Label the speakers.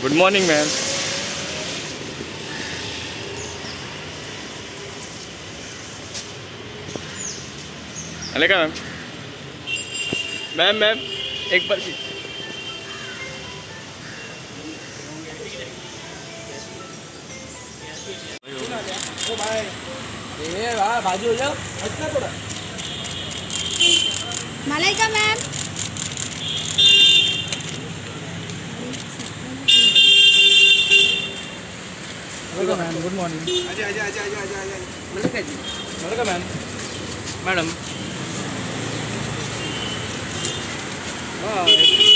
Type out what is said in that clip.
Speaker 1: Good morning ma'am. Alka ma'am, ma'am ma'am एक बार भी
Speaker 2: बाजू हो जाओ थोड़ा।
Speaker 3: Malaika ma'am,
Speaker 2: ma'am good morning. आजा आजा आजा आजा आजा आजा मलिका जी। मलिका मैम, मैडम। वाह